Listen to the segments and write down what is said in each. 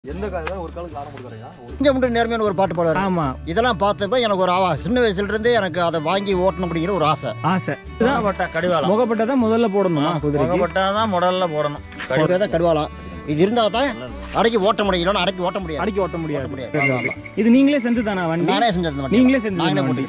எந்த காலம் ஒரு காலுக்கு ஆடம் கொடுக்குறீங்க கொஞ்சம் மட்டும் நேர்மையான ஒரு பாட்டு பாடுவார். ஆமா, இதெல்லாம் பார்த்தப்ப எனக்கு ஒரு சின்ன வயசுல இருந்தே எனக்கு அதை வாங்கி ஓட்டணும் அப்படிங்கிற ஒரு ஆசை. முகப்பட்டா தான் முதல்ல போடணும். முகப்பட்டா தான் முதல்ல போடணும். தான் கடுவாலாம். இது இருந்தா தான் அடக்கி ஓட்ட முடியும். அடக்கி ஓட்ட முடியாது. அடக்கி ஓட்ட முடியாது. இது நீங்களே செஞ்சு தானா வண்டி? நானே செஞ்சது. நீங்களே செஞ்சு வண்டி.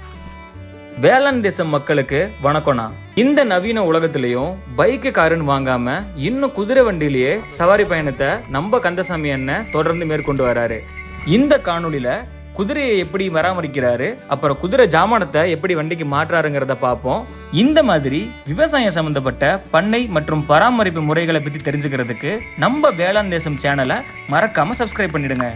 வேளாண் தேசம் மக்களுக்கு வணக்கம்ண்ணா. இந்த நவீன உலகத்திலையும் பைக்கு காருன்னு வாங்காம இன்னும் குதிரை வண்டியிலேயே சவாரி பயணத்தை நம்ம கந்தசாமி அண்ணன் தொடர்ந்து மேற்கொண்டு வராரு. இந்த காணொலியில குதிரையை எப்படி பராமரிக்கிறாரு, அப்புறம் குதிரை ஜாமானத்தை எப்படி வண்டிக்கு மாற்றாருங்கிறத பார்ப்போம். இந்த மாதிரி விவசாயம் சம்பந்தப்பட்ட பண்ணை மற்றும் பராமரிப்பு முறைகளை பத்தி தெரிஞ்சுக்கிறதுக்கு நம்ம வேளாண் தேசம் சேனலை மறக்காம சப்ஸ்கிரைப் பண்ணிடுங்க.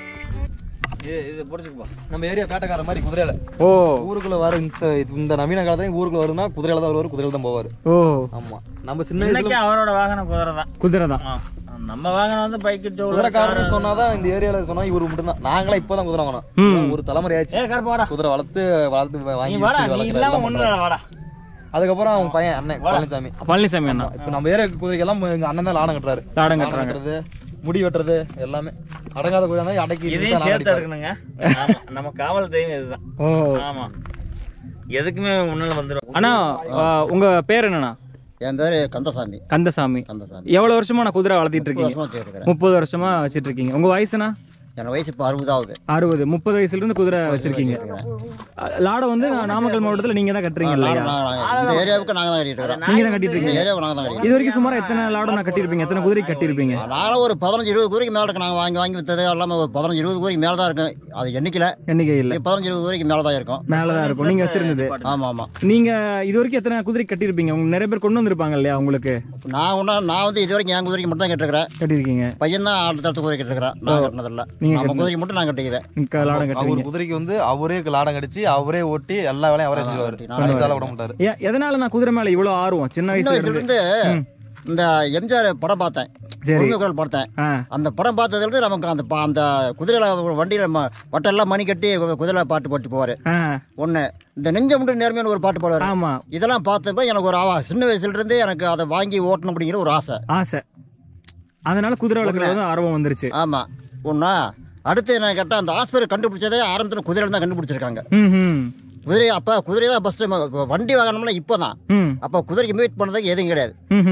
இது புரிஞ்சுக்குப்பா. நம்ம ஏரியா பேட்டக்கார மாதிரி குதிரையில ஊருக்குள்ள வர இந்த நவீன காலத்துல ஊருக்குள்ள வருதுன்னா குதிரையில தான் வருவாரு, குதிரையில தான் போவாரு. ஆமா, நம்ம சின்ன வயசுல அவரோட வாகனம் குதிரை தான். நம்ம வாகனம் வந்து பைக்கு குதிரைக்காரன்னு சொன்னாதான் இந்த ஏரியால சொன்னா இவரு மட்டும் தான். நாங்களாம் இப்பதான் குதிரை வாங்கணும். ஒரு தலைமுறை ஆச்சு குதிரை வளர்த்து வாங்கி வளர்க்குறது. அதுக்கப்புறம் அவங்க பையன் அண்ணன் பழனிசாமி அண்ணா இப்ப நம்ம ஏரியா குதிரைக்கெல்லாம் எங்க அண்ணன் தான் லாடம் கட்டுறாரு. முடி வெட்டுறது எல்லாமே அடங்காத குதிரை தான். அடக்கி சேர்த்து எடுக்கணுங்க. நம்ம காவல் தெய்வம் இதுதான். ஆமா, எதுக்குமே முன்னால வந்துடும். ஆனா உங்க பேர் என்னன்னா? என் பேரு கந்தசாமி. கந்தசாமி. எவ்வளவு வருஷமா நான் குதிரை வளர்த்திட்டு இருக்கீங்க? 30 வருஷமா வச்சிட்டு இருக்கீங்க. உங்க வயசு என்ன? என் வயசு இப்போ 60. 30 வயசுல இருந்து குதிரை வச்சிருக்கீங்க. லாடம் வந்து நாமக்கல் மாவட்டத்துல நீங்க தான் கட்டுறீங்க இல்லையா? இந்த ஏரியாவுக்கு நாங்க தான் கட்டிட்டு இருக்கோம். நீங்க தான் கட்டிட்டு இருக்கீங்க. ஏரியாவுக்கு நாங்க தான் கட்டிட்டு. இது வரைக்கும் சுமார் எத்தனை லாடம் நான் கட்டியிருப்பீங்க? எத்தனை குதிரை கட்டியிருப்பீங்க? நானும் ஒரு 15-20 குதிரைக்கு மேல இருக்கு. நாங்க வாங்கி வித்தது எல்லாமே ஒரு 15-20 குதிரைக்கு மேல தான் இருக்கும். அது எண்ணிக்கை இல்ல. 15-20 குதிரைக்கு மேல தான் இருக்கும். மேலதான் இருக்கும் நீங்க வச்சிருந்தது. ஆமா. நீங்க இது வரைக்கும் எத்தனை குதிரை கட்டியிருப்பீங்க? உங்க நிறைய பேர் கொண்டு வந்திருப்பாங்க இல்லையா உங்களுக்கு? நான் வந்து இது வரைக்கும் என் குதிரைக்கு மட்டும் தான் கட்டிருக்கேன். பையன் தான் அடுத்த குதிரை கட்டிருக்கிறேன். நான் கட்டினதில்ல. நம்ம குதிரைக்கு மட்டும் நான் கட்டிக்குவேன். அவர் குதிரைக்கு வந்து அவரே லாடம் கடிச்சு அவரே ஓட்டி எல்லா வேலையும் அவரே செஞ்சுருவாரு. விட மாட்டாரு. எதனால நான் குதிரை மேல இவ்வளவு ஆர்வம்? சின்ன வயசுல இருந்து இந்த எம்ஜிஆர் படம் பார்த்தேன். பார்த்தேன். அந்த படம் பார்த்ததுல இருந்து நமக்கு அந்த குதிரையில வண்டியில வட்டெல்லாம் மணி கட்டி குதிரை பாட்டு போட்டு போவாரு. ஒண்ணு இந்த நெஞ்ச மட்டும் நேர்மையான ஒரு பாட்டு பாடுவாரு. ஆமா, இதெல்லாம் பார்த்தப்ப எனக்கு ஒரு சின்ன வயசுல இருந்தே எனக்கு அதை வாங்கி ஓட்டணும் அப்படிங்கிற ஒரு ஆசை. அதனால குதிரை வளர்க்கறது ஆர்வம் வந்துருச்சு. ஆமா. ஒன்னா அடுத்து என்ன கேட்டா, அந்த ஆஸ்பத்திரி கண்டுபிடிச்சதே ஆரம்பத்துல குதிரையில தான் கண்டுபிடிச்சிருக்காங்க. குதிரை அப்ப குதிரை தான் ஃபர்ஸ்ட். வண்டி வாகனம்னா இப்பதான். அப்ப குதிரைக்கு மீட் பண்ணதுக்கு எதுவும் கிடையாது.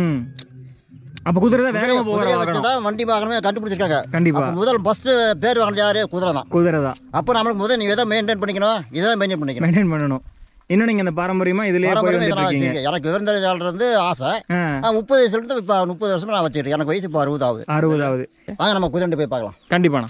அப்ப குதிரை தான் வேகமா போற வச்சுதான் வண்டி வாகனமே கண்டுபிடிச்சிருக்காங்க. கண்டிப்பா. முதல் ஃபர்ஸ்ட் பேர் வாங்கினது யாரு? குதிரை தான். அப்ப நம்மளுக்கு முதல் நீ எதை மெயின்டைன் பண்ணிக்கணும், இதான் மெயின்டைன் பண்ணணும். இன்னும் நீங்க இந்த பாரம்பரியமா இதுலயே எனக்கு விருந்தாளர் இருந்து ஆசை. 30 வயசுல இருந்து இப்ப 30 வருஷமா நான் வச்சுக்கிட்டேன். எனக்கு வயசு இப்போ 60 ஆகுது. வாங்க நம்ம குதிரை போய் பார்க்கலாம். கண்டிப்பாண்ணா.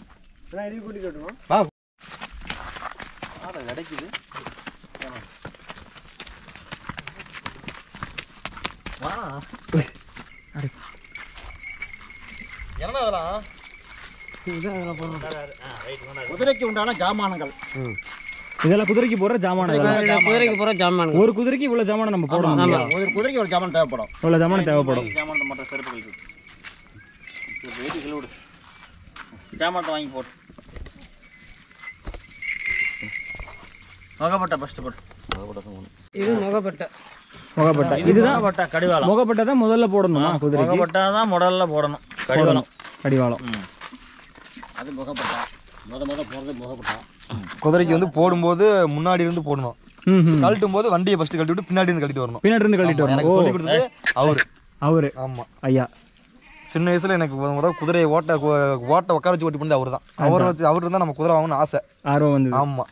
குதிரைக்கு உண்டான ஜாமானங்கள் இதெல்லாம் குதிரைக்கு போற ஜாமான். ஒரு குதிரைக்கு இவ்வளவு ஜாமான் நம்ம போடணும். ஒரு குதிரைக்கு ஒரு ஜாமான் தேவைப்படும். இவ்வளவு ஜாமான் தேவைப்படும். ஜாமானத்தை வாங்கி போட்டு முகப்பட்டா ஃபர்ஸ்ட் போட்டு. இது முகப்பட்டா. இதுதான் கடிவாளம். முகப்பட்டா தான் முதல்ல போடணும். குதிரைக்கு முகப்பட்டா தான் முதல்ல போடணும். கடிவாளம். அது முகப்பட்டா. முத போறது முகப்பட்டா. குதிரைக்கு வந்து போடும்போது முன்னாடி இருந்து போடணும். கழட்டும் போது வண்டியை ஃபர்ஸ்ட் கழட்டி விட்டு பின்னாடி இருந்து கழட்டிட்டு வரணும். எனக்கு சொல்லி கொடுத்தது அவரு. ஆமா ஐயா. சின்ன வயசுல எனக்கு முதல் குதிரையை ஓட்ட உட்கார வச்சு ஓட்டி பண்ணது அவரு தான். அவரு இருந்தா நம்ம குதிரை வாங்கணும்னு ஆர்வம் வந்து. ஆமா.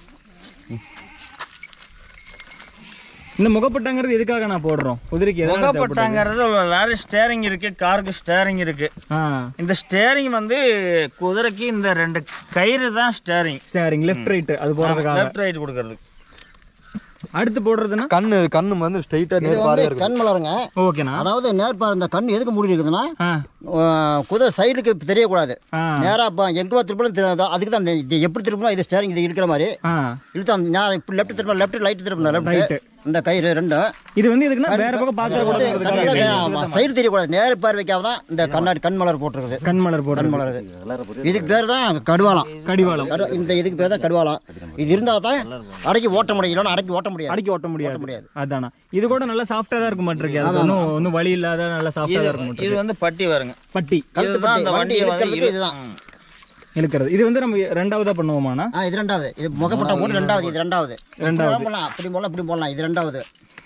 இந்த முகப்பட்டாங்கிறது எதுக்காக நான் போடுறோம்? குதிரைக்கு முகப்பட்டாங்கிறது லாரி ஸ்டேரிங் இருக்கு, காருக்கு ஸ்டேரிங் இருக்கு. இந்த ஸ்டேரிங் வந்து குதிரைக்கு இந்த 2 கயிறு தான் ஸ்டேரிங் லெஃப்ட் ரைட் அது போறதுக்காக. லெஃப்ட் ரைட் கொடுக்கிறதுக்கு. அடுத்து போடுறதுன்னா கண்ணு வந்து ஸ்ட்ரைட்டா கண் மலருங்க. ஓகேண்ணா. அதாவது நேர்பார் இந்த கண் எதுக்கு மூடி இருக்குதுன்னா, குதிரை சைடுக்கு தெரியக்கூடாது. நேரா எங்க திருப்பணும் அதுக்கு தான் எப்படி திருப்பணும். இது ஸ்டேரிங் இது இருக்கிற மாதிரி இழுத்து லெஃப்ட் திருப்பணும். லெஃப்ட் லைட் திருப்பணும். லெஃப்ட் இந்த கயிறு ரெண்டும். இது வந்து எதுக்குன்னா வேற பக்கம் பார்க்க சைடு தெரியக்கூடாது. நேர பார்வைக்காக தான் இந்த கண் மலர் போட்டுருக்குது. கண் மலர் இதுக்கு பேர் தான் கடுவாளம். கடிவாளம். இந்த இதுக்கு பேர் தான் கடுவாளம். இது இருந்தால் தான் அடக்கி ஓட்ட முடியும், இல்லைன்னா அடக்கி ஓட்ட முடியாது. அடக்கி ஓட்ட முடியாது. அதானா இது கூட நல்லா சாஃப்டா தான் இருக்க மாட்டிருக்கு. அது ஒன்றும் வலி இல்லாத நல்லா சாஃப்டா தான் இருக்கும். இது வந்து பட்டி வருங்க. பட்டி கழுத்து பட்டி வண்டி இழுக்கிறதுக்கு இதுதான் இழுக்கிறது. இது வந்து நம்ம ரெண்டாவதா பண்ணுவோமாண்ணா? இது ரெண்டாவது. இது முகப்பட்ட போட்டு ரெண்டாவது. இது ரெண்டாவது. போடலாம், அப்படி போடலாம், இப்படி போடலாம். இது ரெண்டாவது.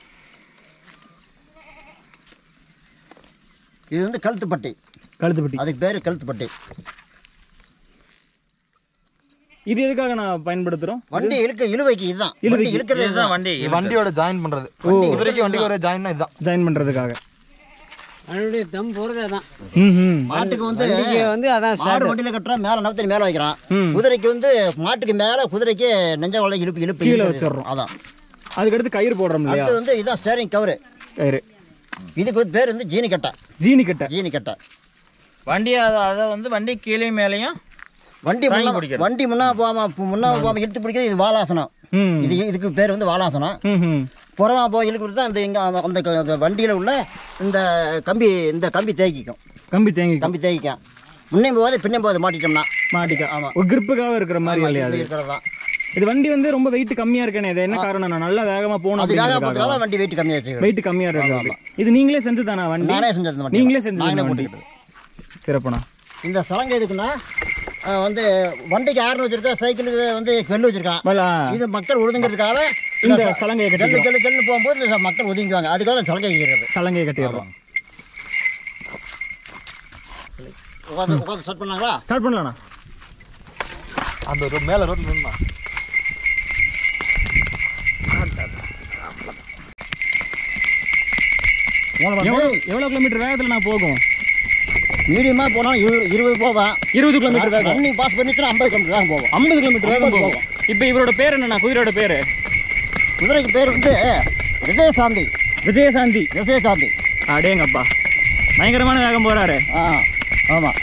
இது வந்து கழுத்துப்பட்டி. கழுத்துப்பட்டி அதுக்கு பேரு கழுத்துப்பட்டி. இது எதுக்காக நான் பயன்படுத்துறோம்? வண்டி இழுவைக்கு இதுதான். இழுக்கிறது இதுதான் வண்டி. வண்டியோட ஜாயின் பண்றது. குதிரைக்கு வண்டிக்கு ஒரு ஜாயின்னா இதுதான். ஜாயின் பண்றதுக்காக. அதனுடைய தம் போறதே தான். மாட்டுக்கு வந்து அதான் மாடு வண்டியில கட்டுறா, மேல நவத்தி மேல வைக்கிறான். குதிரைக்கு வந்து மாட்டுக்கு மேல, குதிரைக்கு நெஞ்ச வலை இழுப்பு கீழே வச்சிடறோம். அதான். அதுக்கடுத்து கயிறு போடுறோம் இல்லையா? அது வந்து இதான் ஸ்டேரிங் கவரு. கயிறு. இதுக்கு வந்து பேர் வந்து ஜீனி கட்டை. ஜீனி கட்டை. வண்டி அதை வந்து வண்டி கீழே மேலேயும் வண்டி முன்னா போகாம இழுத்து பிடிக்கிறது. இது வாலாசனம். இதுக்கு பேர் வந்து வாலாசனம். புறமா போய் இழுக்கிறது தான் அந்த வண்டியில உள்ள இந்த கம்பி தேய்க்கும். கம்பி தேய்க்கும். முன்னே போகாது பின்னே போகாது மாட்டிட்டோம்னா. ஆமா, ஒரு கிரிப்புக்காக இருக்கிற மாதிரி இல்லையா? இருக்கிறதான். இது வண்டி வந்து ரொம்ப வெயிட் கம்மியா இருக்கேன். இது என்ன காரணம்? நான் நல்லா வேகமா போகணும். அதுக்காக வண்டி வெயிட் கம்மியா வச்சு. வெயிட் கம்மியா இருக்கு. இது நீங்களே செஞ்சதானா வண்டி? நானே செஞ்சது. நீங்களே செஞ்சது வண்டி. சிறப்புண்ணா. இந்த சலங்கை எதுக்குன்னா வந்து வண்டிக்கு ஆர்னு வச்சிருக்கா, சைக்கிளுக்கு வந்து வெள்ளு வச்சிருக்கான். இது மக்கள் ஒதுங்கிறதுக்காக இந்த சலங்கையை கட்டி ஜல்லு போகும்போது இந்த மக்கள் ஒதுங்குவாங்க. அதுக்காக தான் சலங்கை கட்டிடுறது. சலங்கையை கட்டிடுறோம். உட்காந்து ஸ்டார்ட் பண்ணாங்களா? ஸ்டார்ட் பண்ணலாம்ண்ணா. அந்த மேல ரோட்ல நின்னா எவ்வளவு கிலோமீட்டர் வேகத்துல நான் போகும்? மீடியமா போனா 20 போவேன். 20 கிலோமீட்டர் வேகம். ரன்னிங் பாஸ் பண்ணிச்சுனா 50 கிலோமீட்டர் வேகம் போகும். 50 கிலோமீட்டர் வேகம் போகும். இப்போ இவரோட பேர் என்னன்னா? குதிரையோட பேரு? குதிரைக்கு பேர் வந்து விஜயசாந்தி. விஜயசாந்தி. அடேங்கப்பா, பயங்கரமான வேகம் போறாரு. ஆமா.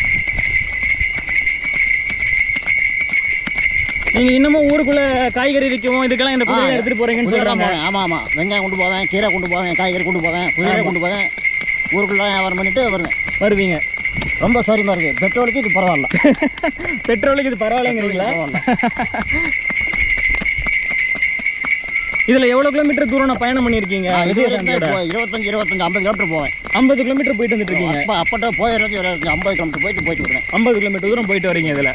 நீங்க இன்னமும் ஊருக்குள்ள காய்கறி விற்கவும் இதுக்கெல்லாம் இந்த குதிரை எடுத்துட்டு போறீங்கன்னு சொல்றாங்க. ஆமா. வெங்காயம் கொண்டு போவேன், கீரை கொண்டு போவேன், காய்கறி கொண்டு போவேன், குதிரை கொண்டு போவேன். ஊருக்குள்ள வியாபாரம் பண்ணிட்டு வருவீங்க. ரொம்ப சௌரியமா இருக்கு. பெட்ரோலுக்கு இது பரவாயில்ல. பெட்ரோலுக்கு இது பரவாயில்லைங்கிறீங்களா? இதுல எவ்வளவு கிலோமீட்டர் தூரம் நான் பயணம் பண்ணிருக்கீங்க? 25 50 கிலோமீட்டர் போவேன். 50 கிலோமீட்டர் போயிட்டு வந்துட்டு இருக்கீங்க. அப்பட்ட போயிடுறது 50 கிலோமீட்டர் போயிட்டு வருவேன். 50 கிலோமீட்டர் தூரம் போயிட்டு வரீங்க. இதுல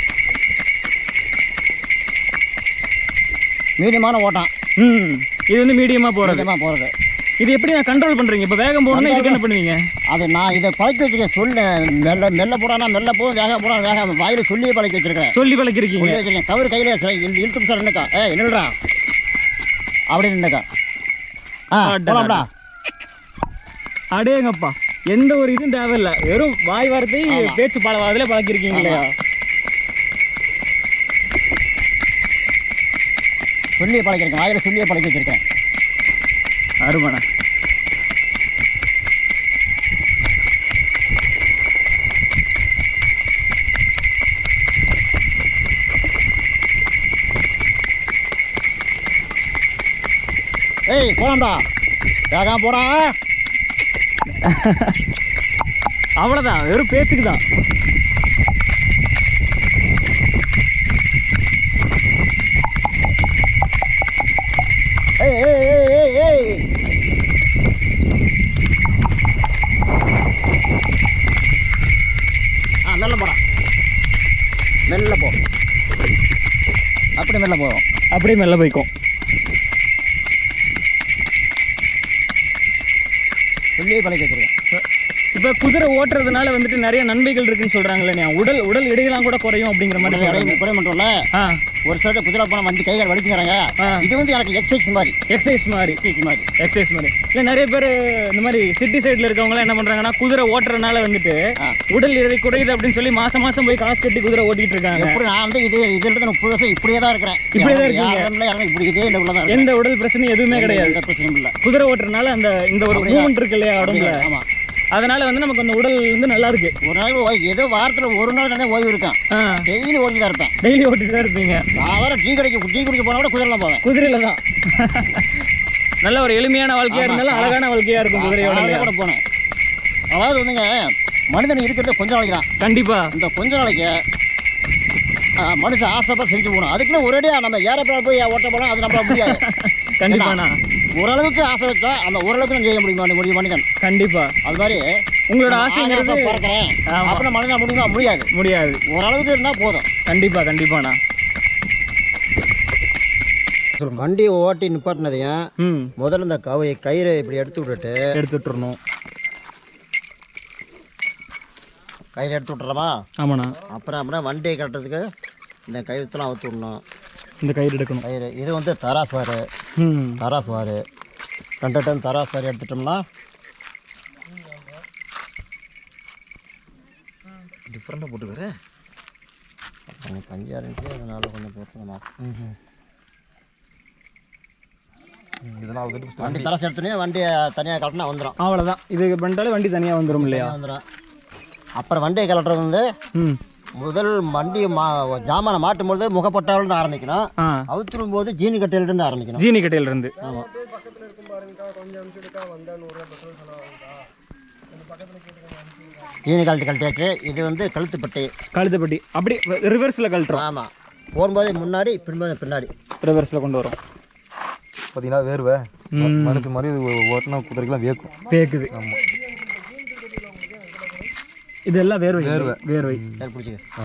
மீடியமான ஓட்டம். இது வந்து மீடியமா போறது. இது எப்படி நான் கண்ட்ரோல் பண்றீங்க? இப்போ வேகம் போகணும்னா இதுக்கு என்ன பண்ணுவீங்க? அது நான் இதை பழக்கி வச்சிருக்கேன். மெல்ல போடானா மெல்ல போகும், வேகம் போடா வேகம். வாயில சொல்லியே பழக்கி வச்சிருக்கேன். சொல்லி பழக்கிருக்கீங்க. கவர் கையில இழுத்து சார் என்னக்கா என்னடா அப்படின்னு என்னக்கா போலாம்டா. அடேங்கப்பா, எந்த ஒரு இதுவும் தேவையில்லை. வெறும் வாய் வார்த்தை பேச்சு பழவாதிலே பழக்கிருக்கீங்க இல்லையா? சொல்லியே பழக்கிருக்கேன். வாயில சொல்லியே பழக்கி வச்சிருக்கேன். அருமண்ணா. ஏய் போலாம்டா, வேகம் போடா. அவ்வளோதான், வெறும் பேச்சுக்கு தான். மெல்ல போடா, மெல்ல போ. அப்படி மெல்ல போவோம். அப்படியே மெல்ல போய்க்கும். சொல்லியே பழக்கி வச்சிருக்கேன். இப்போ குதிரை ஓட்டுறதுனால வந்துட்டு நிறைய நன்மைகள் இருக்குன்னு சொல்றாங்களே. உடல் எடையெல்லாம் கூட குறையும் அப்படிங்கிற மாதிரி குறை மட்டும் இல்ல. ஒரு சைடு குதிரை போனா வண்டி கைகள் வலிக்கிறாங்க. இது வந்து எனக்கு எக்ஸசைஸ் மாதிரி இல்லை நிறைய பேர் இந்த மாதிரி சிட்டி சைடில் இருக்கவங்களாம் என்ன பண்றாங்கன்னா, குதிரை ஓட்டுறதுனால வந்துட்டு உடல் எடை குறையுது அப்படின்னு சொல்லி மாசம் போய் காசு கட்டி குதிரை ஓட்டிட்டு இருக்காங்க. நான் வந்து இதுல 30 வருஷம் இப்படியே தான் இருக்கிறேன். எந்த உடல் பிரச்சனையும் எதுவுமே கிடையாது. பிரச்சனை இல்லை. குதிரை ஓட்டுறதுனால இந்த ஒரு மூமெண்ட் இருக்கு இல்லையா உடம்புல, அதனால வந்து நமக்கு அந்த உடல் வந்து நல்லா இருக்கு. ஒரு நாள் ஏதோ வாரத்தில் ஒரு நாள் ஓய்வு இருக்கேன். டெய்லி ஓட்டிட்டு தான் இருப்பேன். டெய்லி ஓட்டிட்டு தான் இருப்பீங்க. அதான் டீ குடிக்க போனா கூட குதிரைலாம் போவேன். குதிரையில தான். நல்ல ஒரு எளிமையான வாழ்க்கையா இருந்தாலும் அழகான வாழ்க்கையா இருக்கும் குதிரையோட கூட போனேன். அதாவது வந்துங்க, மனிதன் இருக்கிறது கொஞ்ச நாளைக்கு தான். கண்டிப்பா. இந்த கொஞ்ச நாளைக்கு மனுஷன் ஆசைப்பா செஞ்சு போகணும். அதுக்குன்னு ஒரேடியாக நம்ம ஏரோப்ளேன் போய் ஓட்ட போனால் அது நம்மளால முடியாது. கண்டிப்பாண்ணா. ஓரளவுக்கு ஆசை வச்சா அந்த ஓரளவுக்கு தான் செய்ய முடியும் மனிதன். கண்டிப்பா. அது மாதிரி உங்களோட ஆசைங்கிறது பறக்கிறேன் அப்புறம் மனிதன் முடியாது. ஓரளவுக்கு இருந்தால் போதும். கண்டிப்பா கண்டிப்பாண்ணா. வண்டி ஓட்டி நிப்பாட்டினதையும் முதல்ல இந்த கயிறை இப்படி எடுத்துட்டுறணும். கயிறு எடுத்து விட்டுறோமா? ஆமாண்ணா. அப்புறம் வண்டியை கட்டுறதுக்கு இந்த கயிறுத்தெல்லாம் அவுத்து விடணும். இந்த கயிறு எடுக்கணும். கயிறு இது வந்து தராசுவார். தராசுவார் 2 டன் தராசுவார் எடுத்துட்டோம்னா டிஃப்ரெண்ட்டாக போட்டுக்கிறேன். கொஞ்சம் பஞ்சாக இருந்துச்சு, அதனால கொஞ்சம் போட்டுக்கணுமா. வண்டி தராசு எடுத்துனே வண்டியை தனியாக கட்டினா வந்துடும். அவ்வளோதான். இது பண்ணிட்டாலே வண்டி தனியாக வந்துடும் இல்லையா? வந்துடும். அப்புறம் வண்டியை கலட்டுறது வந்து முதல் வண்டி ஜாமானை மாட்டும் போது முகப்பட்டாவிலிருந்து ஆரம்பிக்கணும். அவுத்துடும் போது ஜீனி கட்டையிலிருந்து ஆரம்பிக்கணும். ஜீனி கட்டையிலிருந்து. ஆமாம். ஜீனி கழட்டியாச்சு. இது வந்து கழுத்துப்பட்டி. அப்படி ரிவர்ஸில் கழட்டுறோம். ஆமாம். போகும்போது முன்னாடி பின்னாடி ரிவர்ஸில் கொண்டு வரோம். பார்த்தீங்கன்னா வேர்வை மனசு மாதிரி ஓட்டினா குதிரைக்கெல்லாம் வேக்குது. ஆமாம். இதெல்லாம் வேர்வை பிடிச்சிக்க.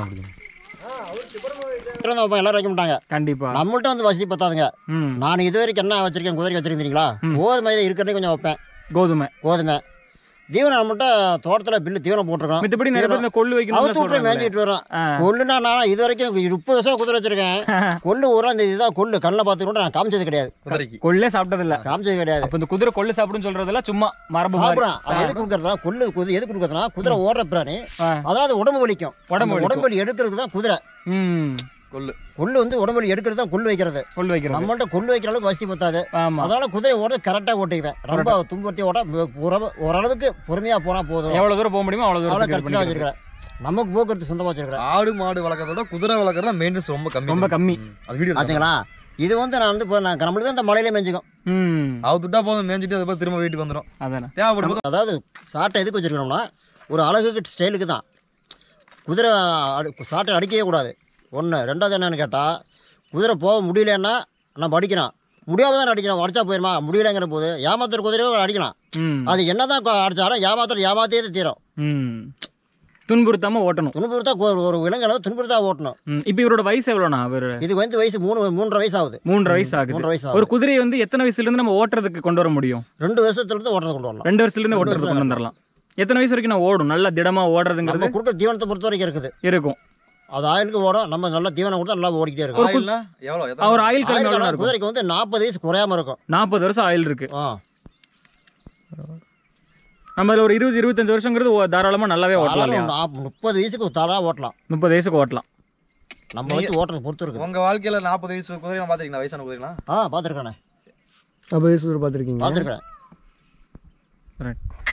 எல்லாரும் வைக்க மாட்டாங்க. கண்டிப்பா. நம்மள்ட்ட வந்து வசதி பத்தாதுங்க. நான் இது வரைக்கும் என்ன வச்சிருக்கேன், குதிரைக்கு வச்சிருக்கீங்களா? கோதுமை தான் இருக்கிறதே கொஞ்சம் வைப்பேன். கோதுமை தீவனம் நம்மகிட்ட தோட்டத்தில் பில்லு தீவனம் போட்டிருக்கோம். மத்தபடி நிறைய பேர் இந்த கொள்ளு வைக்கணும் அவுத்து விட்டு மேய்ஞ்சிட்டு வரோம். கொள்ளுனா நான் இது வரைக்கும் 30 வருஷம் குதிரை வச்சிருக்கேன். கொள்ளு ஒரு இந்த இதுதான் கொள்ளு கண்ணில் பார்த்துக்கிட்டு நான் காமிச்சது கிடையாது. கொள்ளே சாப்பிட்டதில்ல, காமிச்சது கிடையாது. அப்போ இந்த குதிரை கொள்ளு சாப்பிடுன்னு சொல்றதெல்லாம் சும்மா மரபு சாப்பிடும். அது எது கொடுக்குறதா கொள்ளு எது கொடுக்குறதுனா குதிரை ஓடுற பிராணி, அதனால அது உடம்பு வலிக்கும். உடம்பு வலி எடுக்கிறதுக்கு தான் குதிரை. கொள்ளு வந்து உடம்பு வலி எடுக்கிறது தான் கொள்ளு வைக்கிறது. நம்மள்ட்ட கொள்ளு வைக்கிற அளவுக்கு வசதி பத்தாது. அதனால குதிரை ஓட கரெக்டாக ஓட்டிக்குவேன். ரொம்ப துன்புறுத்தி ஓட ஓரளவுக்கு பொறுமையாக போனால் போதும். எவ்வளோ தூரம் போக முடியுமோ அவ்வளோ கரெக்டாக தான் வச்சிருக்கிறேன். நமக்கு போக்குவரத்து சொந்தமாக வச்சிருக்கிறேன். ஆடு மாடு வளர்க்கறதோட குதிரை வளர்க்கறதுல மெயின்டெனன்ஸ் ரொம்ப கம்மி. அது வீடியோ ஆச்சுங்களா? இது வந்து நான் வந்து நம்மளுக்கு தான் இந்த மலையில மேய்ஞ்சிக்கும். அவுத்துட்டா போதும், மேய்ஞ்சிட்டு அதுக்கப்புறம் திரும்ப வீட்டுக்கு வந்துடும். அதானே தேவைப்படும். அதாவது சாட்டை எதுக்கு வச்சிருக்கணும்னா ஒரு அழகுக்கு ஸ்டைலுக்கு தான். குதிரை சாட்டை அடிக்கவே கூடாது. ஒன்று. ரெண்டாவது என்னன்னு கேட்டால், குதிரை போக முடியலன்னா நம்ம அடிக்கிறோம். முடியாமல் தான் அடிக்கிறோம். அடிச்சா போயிருமா? முடியலைங்கிற போது ஏமாத்துற குதிரையும் அடிக்கலாம். அது என்ன தான் அடித்தாலும் ஏமாத்தியே தீரும். துன்புறுத்தாம ஓட்டணும். துன்புறுத்தா ஒரு விலங்கு துன்புறுத்தா ஓட்டணும். இப்போ இவரோட வயசு எவ்வளோண்ணா? இது வந்து வயசு 3.5 வயசு ஆகுது. 3.5 வயசு ஆகுது. ஒரு குதிரையை வந்து எத்தனை வயசுலேருந்து நம்ம ஓட்டுறதுக்கு கொண்டு வர முடியும்? 2 வருஷத்துலேருந்து ஓட்டுறது கொண்டு வரலாம். 2 வருஷத்துலேருந்து ஓட்டுறது கொண்டு வந்துடலாம். எத்தனை வயசு வரைக்கும் நான் ஓடும்? நல்லா திடமாக ஓடுறதுங்கிறது கொடுத்த தீவனத்தை பொறுத்த வரைக்கும் இருக்கும். அது ஆயிலுக்கு ஓடும். நம்ம நல்லா தீவனம் கொடுத்தா நல்லா ஓடிக்கிட்டே இருக்கும். அவர் ஆயில் கிழமை குதிரைக்கு வந்து 40 வயசு குறையாம இருக்கும். 40 வருஷம் ஆயில் இருக்கு. நம்ம அதில் ஒரு 20-25 வருஷங்கிறது தாராளமாக நல்லாவே ஓட்டலாம். 30 வயசுக்கு தாராளமாக ஓட்டலாம். 30 வயசுக்கு ஓட்டலாம். நம்ம வச்சு ஓட்டுறது பொறுத்து இருக்கு. உங்க வாழ்க்கையில 40 வயசு குதிரை பார்த்துருக்கீங்களா? வயசான குதிரைலாம் பார்த்துருக்கேன். 40 வயசு பார்த்துருக்கீங்க? பார்த்துருக்கேன்.